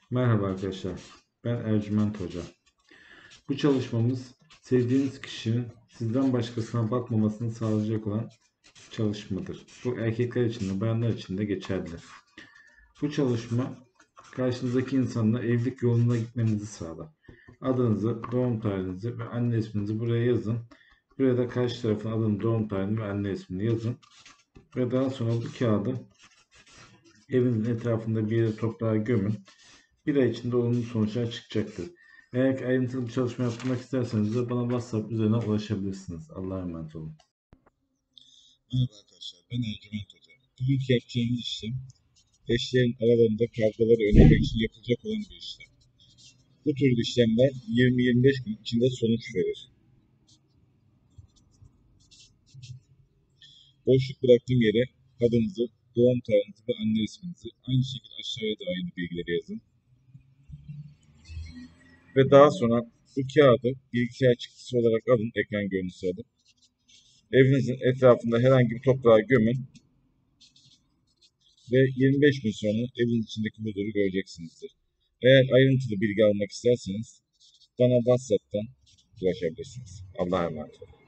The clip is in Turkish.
Merhaba arkadaşlar, ben Ercüment Hoca. Bu çalışmamız sevdiğiniz kişinin sizden başkasına bakmamasını sağlayacak olan çalışmadır. Bu erkekler için de bayanlar için de geçerli. Bu çalışma karşınızdaki insanla evlilik yoluna gitmenizi sağlar. Adınızı, doğum tarihinizi ve anne isminizi buraya yazın. Buraya da karşı tarafın adını, doğum tarihini ve anne ismini yazın. Ve daha sonra bu kağıdı evinizin etrafında bir yere toprağa gömün. Bir ay içinde olumlu sonuçlar çıkacaktır. Eğer ki ayrıntılı bir çalışma yapmak isterseniz de bana WhatsApp üzerinden ulaşabilirsiniz. Allah'a emanet olun. Merhaba arkadaşlar, ben Ercüment Hoca. Bugünkü yapacağımız işlem, eşlerin aralarında kavgaları önlemek için yapılacak olan bir işlem. Bu tür işlemler 20-25 gün içinde sonuç verir. Boşluk bıraktığım yere adınızı, doğum tarihinizi ve anne isminizi, aynı şekilde aşağıya da aynı bilgileri yazın. Ve daha sonra bu kağıdı bilgisayar çıktısı olarak alın, ekran görüntüsü alıp, evinizin etrafında herhangi bir toprağa gömün ve 25 gün sonra evin içindeki huzuru göreceksinizdir. Eğer ayrıntılı bilgi almak isterseniz bana WhatsApp'tan ulaşabilirsiniz. Allah'a emanet olun.